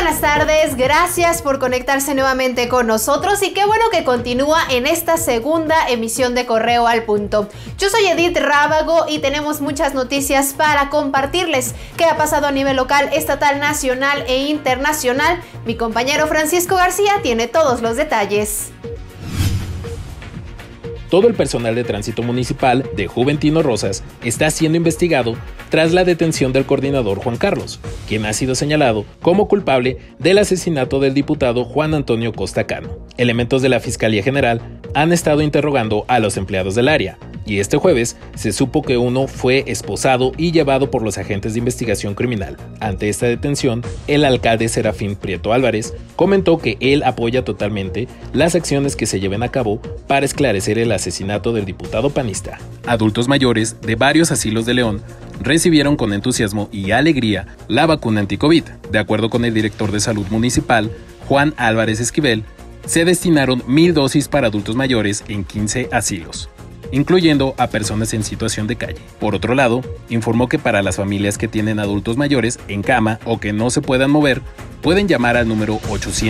buenas tardes, gracias por conectarse nuevamente con nosotros y qué bueno que continúa en esta segunda emisión de Correo al Punto. Yo soy Edith Rábago y tenemos muchas noticias para compartirles. ¿Qué ha pasado a nivel local, estatal, nacional e internacional? Mi compañero Francisco García tiene todos los detalles. Todo el personal de tránsito municipal de Juventino Rosas está siendo investigado tras la detención del coordinador Juan Carlos, quien ha sido señalado como culpable del asesinato del diputado Juan Antonio Costa Cano. Elementos de la Fiscalía General han estado interrogando a los empleados del área, y este jueves se supo que uno fue esposado y llevado por los agentes de investigación criminal. Ante esta detención, el alcalde Serafín Prieto Álvarez comentó que él apoya totalmente las acciones que se lleven a cabo para esclarecer el asesinato del diputado panista. Adultos mayores de varios asilos de León recibieron con entusiasmo y alegría la vacuna anti-COVID. De acuerdo con el director de Salud Municipal, Juan Álvarez Esquivel, se destinaron 1,000 dosis para adultos mayores en 15 asilos, incluyendo a personas en situación de calle. Por otro lado, informó que para las familias que tienen adultos mayores en cama o que no se puedan mover, pueden llamar al número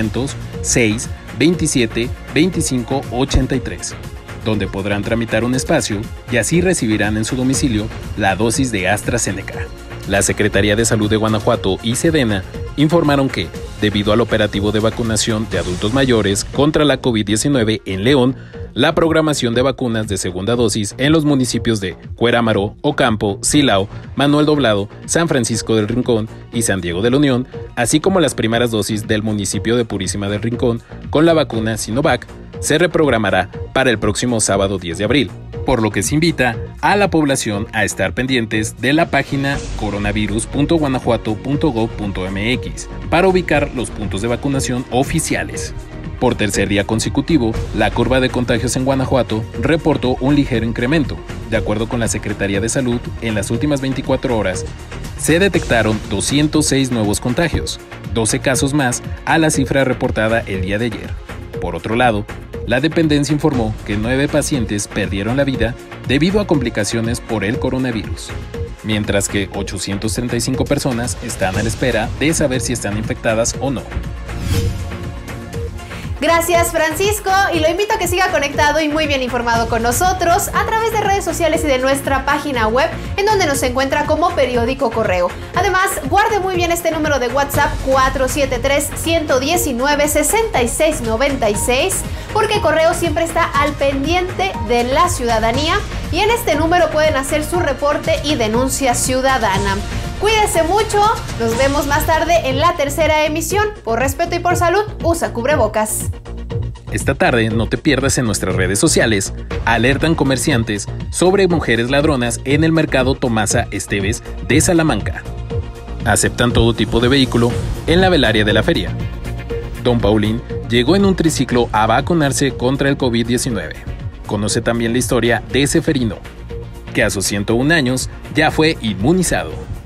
800-627-2583, donde podrán tramitar un espacio y así recibirán en su domicilio la dosis de AstraZeneca. La Secretaría de Salud de Guanajuato y Sedena informaron que, debido al operativo de vacunación de adultos mayores contra la COVID-19 en León, la programación de vacunas de segunda dosis en los municipios de Cuerámaro, Ocampo, Silao, Manuel Doblado, San Francisco del Rincón y San Diego de la Unión, así como las primeras dosis del municipio de Purísima del Rincón con la vacuna Sinovac, se reprogramará para el próximo sábado 10 de abril, por lo que se invita a la población a estar pendientes de la página coronavirus.guanajuato.gov.mx para ubicar los puntos de vacunación oficiales. Por tercer día consecutivo, la curva de contagios en Guanajuato reportó un ligero incremento. De acuerdo con la Secretaría de Salud, en las últimas 24 horas se detectaron 206 nuevos contagios, 12 casos más a la cifra reportada el día de ayer. Por otro lado, la dependencia informó que 9 pacientes perdieron la vida debido a complicaciones por el coronavirus, mientras que 835 personas están a la espera de saber si están infectadas o no. Gracias, Francisco, y lo invito a que siga conectado y muy bien informado con nosotros a través de redes sociales y de nuestra página web, en donde nos encuentra como Periódico Correo. Además, guarde muy bien este número de WhatsApp 473-119-6696, porque Correo siempre está al pendiente de la ciudadanía y en este número pueden hacer su reporte y denuncia ciudadana. Cuídese mucho, nos vemos más tarde en la tercera emisión. Por respeto y por salud, usa cubrebocas. Esta tarde no te pierdas en nuestras redes sociales. Alertan comerciantes sobre mujeres ladronas en el mercado Tomasa Esteves de Salamanca. Aceptan todo tipo de vehículo en la velaria de la feria. Don Paulín llegó en un triciclo a vacunarse contra el COVID-19. Conoce también la historia de Seferino, que a sus 101 años ya fue inmunizado.